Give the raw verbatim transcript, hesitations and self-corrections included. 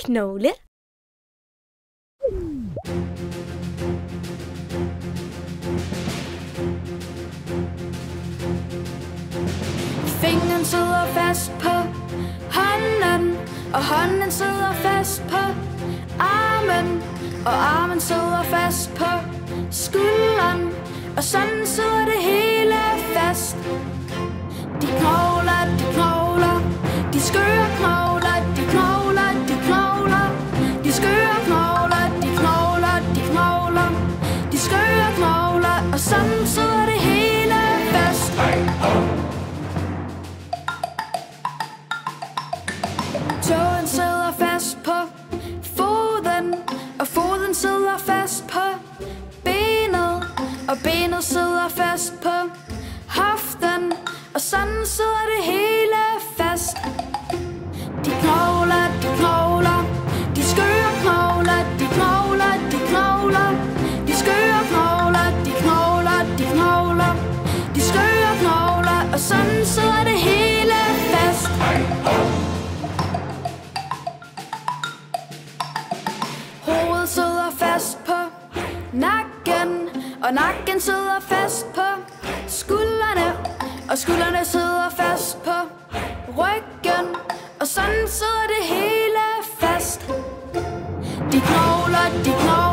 knogle. Fingeren sidder fast på hånden, og hånden sidder fast på armen, og armen sidder fast på skulderen, og sådan sidder det hele fast. De knogler, de knogler, de skøre knogler, de knogler, de knogler, de skøre knogler, de knogler, de knogler, de skøre knogler, og sådan sidder det hele fast. Tåen sidder fast på foden, og foden sidder fast på benet, og benet sidder fast på hoften, og sådan sidder det hele fast. De knogler, de knogler, de skøre knogler, de knogler, de knogler, de skøre knogler, de knogler, de knogler, de skøre knogler, og sådan sidder det hele fast. Hovedet sidder fast på nakken, og nakken sidder fast på skuldrene, og skuldrene sidder fast på ryggen, og sådan sidder det hele fast. De knogler, de knogler.